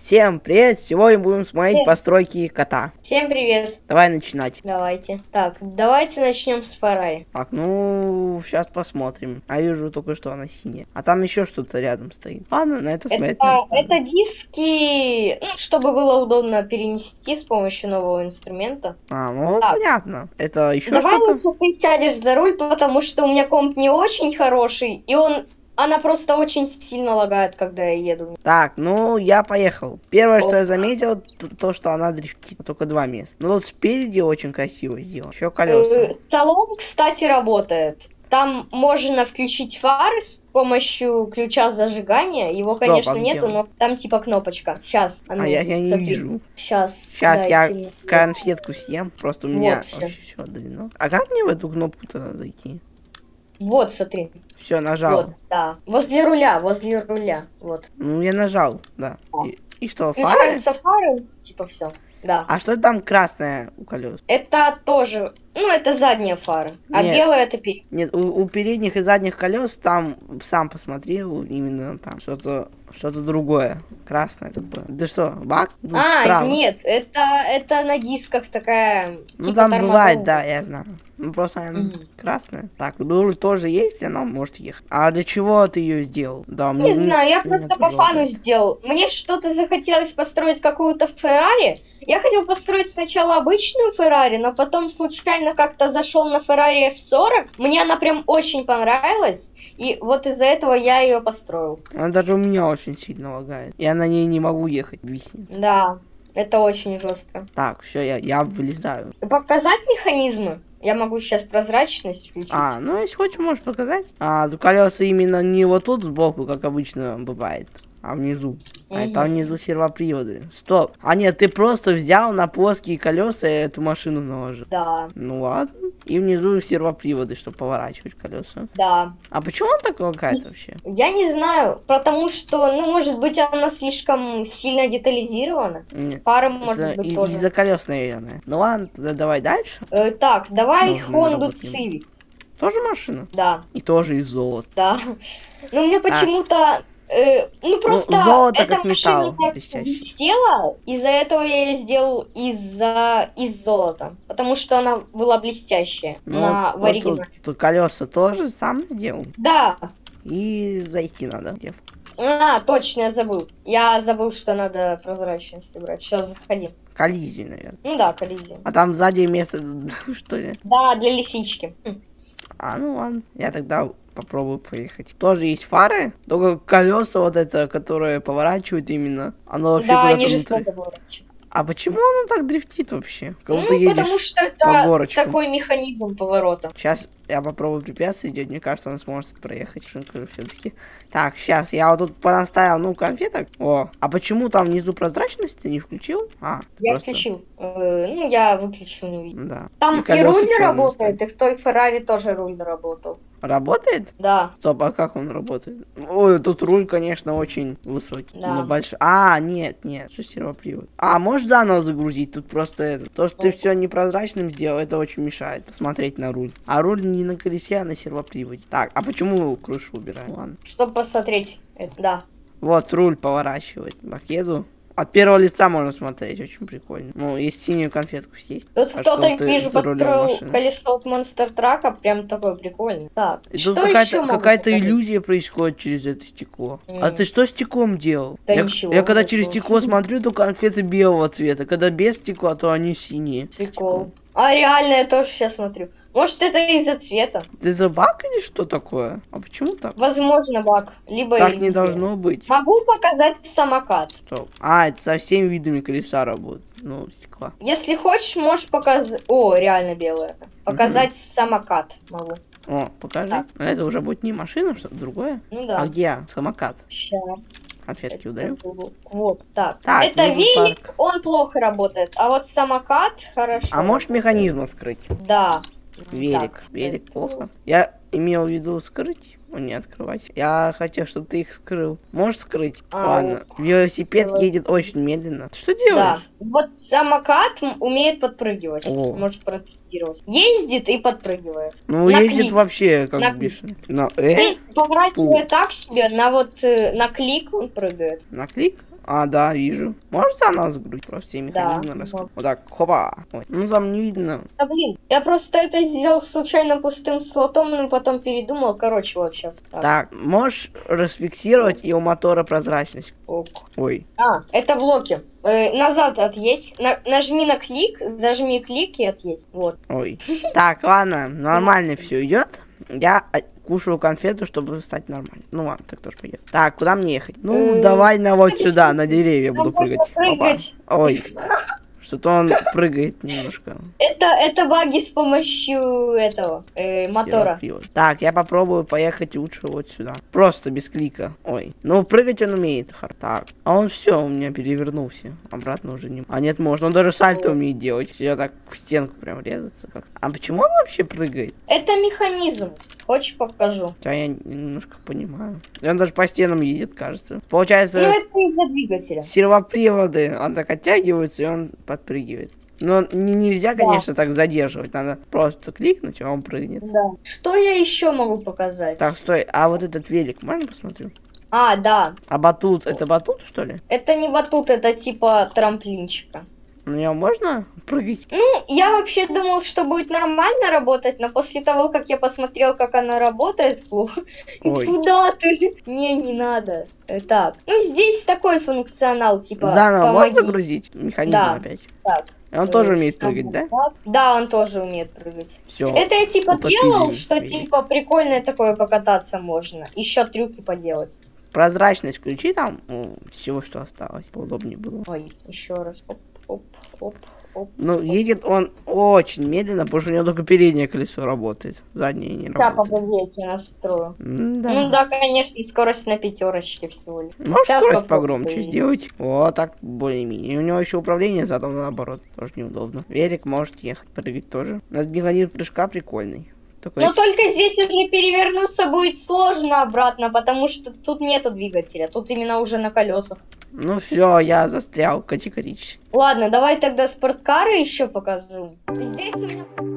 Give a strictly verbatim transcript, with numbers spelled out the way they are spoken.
Всем привет! Сегодня будем смотреть Привет. постройки кота. Всем привет. Давай начинать. Давайте. Так, давайте начнем с Феррари. Так, ну, сейчас посмотрим. А вижу только что она синяя. А там еще что-то рядом стоит. Ладно, на это смотреть. Это, это диски, ну, чтобы было удобно перенести с помощью нового инструмента. А, ну, Так. понятно. Это еще Давай что-то? лучше ты сядешь за руль, потому что у меня комп не очень хороший, и он... Она просто очень сильно лагает, когда я еду. Так, ну, я поехал. Первое, что О. я заметил, то, то, что она дрифтит. Только два места. Ну, вот спереди очень красиво сделано. Еще колеса. Э, Салон, кстати, работает. Там можно включить фары с помощью ключа зажигания. Его, Стоп, конечно, а где нету, он? но там типа кнопочка. Сейчас. А я, я не вижу. Сейчас. Сейчас я конфетку съем. Просто у меня Вот, всё. вообще все отдалено. А как мне в эту кнопку-то зайти? Вот, смотри. Все, нажал. Вот, да. Возле руля, возле руля. Вот. Ну, я нажал, да. О. И, и что, фары? Включаются фары, типа все. Да. А что там красное у колес? Это тоже. Ну, это задние фары. А Нет. белое это передние. Нет, у, у передних и задних колес там, сам посмотрел, именно там что-то что-то другое. Красное такое. Да что, баг? Тут А, справа. нет, это, это на дисках такая. Ну типа там тормозов. бывает, да, я знаю. Ну просто она Мгм. красная. Так, руль тоже есть, она может ехать. А для чего ты ее сделал? Да, Не мне- знаю, я мне просто тоже по фану лагает. сделал. Мне что-то захотелось построить какую-то Феррари. Я хотел построить сначала обычную Феррари, но потом случайно как-то зашел на Феррари эф сорок. Мне она прям очень понравилась. И вот из-за этого я ее построил. Она даже у меня очень сильно лагает. Я на ней не могу ехать, виснет. Да, это очень жестко. Так, все, я, я вылезаю. Показать механизмы? Я могу сейчас прозрачность включить. А, ну если хочешь, можешь показать. А, колеса именно не вот тут сбоку, как обычно бывает, а внизу. А Мгм. там внизу сервоприводы. Стоп. А нет, ты просто взял на плоские колеса и эту машину наложил. Да, Ну ладно. И внизу сервоприводы, чтобы поворачивать колеса. да. А почему он так лагает вообще? Я не знаю, потому что, ну, может быть, она слишком сильно детализирована. Нет. Пара, Это может быть, и- тоже. из-за колес, наверное. Ну ладно, тогда давай дальше. Э, так, давай Нужно Honda работать. Civic. Тоже машина? Да, И тоже из золота. да. Но мне почему-то... э, ну, просто золото эта как машина металл так блестящий. блестела, из-за этого я ее сделал из-за из золота. Потому что она была блестящая Ну, на, вот- в вот оригинале. тут, тут колеса тоже сам наделал. Да. И зайти надо. Где? А, точно, я забыл. Я забыл, что надо прозрачность убрать. Все, заходи. Коллизию, наверное. Ну да, коллизия. А там сзади место, что ли? Да, для лисички. Хм. А, ну ладно. Я тогда попробую поехать. Тоже есть фары, только колеса вот это, которое поворачивает именно. Оно вообще Да, куда-то они внутрь. жестоко поворачивают. А почему оно так дрифтит вообще? Как будто Ну, едешь потому что по это горочкам. такой механизм поворота. Сейчас я попробую препятствие делать. Мне кажется, он сможет проехать. Шинка все-таки. Так, сейчас я вот тут понаставил, ну, конфеток. О, а почему там внизу прозрачность ты не включил? А, ты Я просто- включил. Э, ну, я выключил, не видел. Да. Там и, колеса руль не чёрные работает, стали. и в той Феррари тоже руль не работал. Работает? Да. Стоп, а как он работает? Ой, тут руль, конечно, очень высокий. Да. Но большой. А, нет, нет, что сервопривод. А, можешь заново загрузить? Тут просто это. То, что ты Ого. все непрозрачным сделал, это очень мешает смотреть на руль. А руль не на колесе, а на сервоприводе. Так, а почему крышу убираем? Ладно. Чтобы посмотреть. Это, да. Вот руль поворачивает. Так, еду. От первого лица можно смотреть, очень прикольно. Ну, если синюю конфетку съесть. Тут А кто-то, что ты вижу, за рулем построил машины? колесо от Монстр Трака, прям такой прикольный. Так, И что тут еще какая-то могу какая-то показать? иллюзия происходит через это стекло. А М. ты что стеклом делал? Да я, ничего, я когда вроде через бы. стекло смотрю, то конфеты белого цвета. Когда без стекла, то они синие. С Прикол. стеклом. А реально, я тоже сейчас смотрю. Может, это из-за цвета? Это баг или что такое? А почему так? Возможно, баг. Либо Так не иллюзия. должно быть. Могу показать самокат. Стоп. А, это со всеми видами колеса работает. Ну, стекла. Если хочешь, можешь показать... О, реально белое. Показать самокат могу. О, покажи. Так. А это уже будет не машина, что-то другое? Ну да. А где самокат? Ща. Конфетки Это ударю. было. Вот, так. Так, Это ну, велик, парк. он плохо работает. А вот самокат хорошо. А можешь работает. механизм скрыть? Да. Велик. Так, Велик это- плохо. Я имел в виду скрыть, а не открывать. Я хотел, чтобы ты их скрыл. Можешь скрыть? А, Ладно. Велосипед давай. едет очень медленно. Ты что Да. делаешь? Вот самокат м- умеет подпрыгивать. О. Может протестировать. Ездит и подпрыгивает. Ну, На ездит клик. вообще как На бешеный. Но, э? Ты поворачивая так себе, на вот э, на клик он прыгает. На клик? А, да, вижу. Можешь заново загрузить? Просто все Да, механизмы раскрыть. вот. Вот так, хопа. Ой, ну там не видно. Да блин, я просто это сделал случайно пустым слотом, но потом передумал. Короче, вот сейчас. Так. Так, можешь расфиксировать и у мотора прозрачность. Ок. Ой. А, это блоки. Э, назад отъедь. На- нажми на клик, зажми клик и отъедь. Вот. Ой. Так, ладно, нормально все идет. Я а, кушаю конфету, чтобы стать нормально. Ну ладно, так тоже пойдет. Так, куда мне ехать? Ну, Э, давай на вот сюда, на деревья Там буду можно прыгать. Опа. прыгать. Ой. Что-то он прыгает немножко. Это, это баги с помощью этого э, мотора. Сервопривод. Так, я попробую поехать лучше вот сюда. Просто без клика. Ой. Ну, прыгать он умеет. Хар- Так. А он все, у меня перевернулся. Обратно уже не. А нет, можно. Он даже сальто умеет делать. Я так в стенку прям резаться как. А почему он вообще прыгает? Это механизм. Хочешь, покажу? Хотя я немножко понимаю. И он даже по стенам едет, кажется. Получается, Ну, это из-за двигателя. сервоприводы, он так оттягивается, и он подпрыгивает. Но не, нельзя, Да. конечно, так задерживать. Надо просто кликнуть, и он прыгнет. Да. Что я еще могу показать? Так, стой, а вот этот велик, можно посмотрю? А, да. А батут, это батут, что ли? Это не батут, это типа трамплинчика. На нем можно прыгать? Ну, я вообще думал, что будет нормально работать, но после того, как я посмотрел, как она работает, плохо. Ой. Куда ты? Не, не надо. Э, Так, ну здесь такой функционал, типа... Заново помоги. можно загрузить? Механизм Да. опять. Так. И он э, тоже умеет сам прыгать, да? вот. Да, он тоже умеет прыгать. Все. Это я типа утопили делал, что велик. типа прикольное такое покататься можно. Еще трюки поделать. Прозрачность включи там, ну, всего, что осталось, поудобнее было. Ой, еще раз. Оп, оп, оп, оп. Ну, едет он очень медленно, потому что у него только переднее колесо работает, заднее не Сейчас, работает. погодите, настрою. М-да. Ну да, конечно, и скорость на пятерочке всего лишь. Можешь Щас скорость попробую погромче поедем. сделать? Вот так более-менее. И у него еще управление задом наоборот, тоже неудобно. Велик может ехать, прыгать тоже. У нас механизм прыжка прикольный. Только Но если- только здесь уже перевернуться будет сложно обратно, потому что тут нету двигателя, тут именно уже на колесах. Ну все, я застрял категорически. Ладно, давай тогда спорткары еще покажу. Здесь у меня...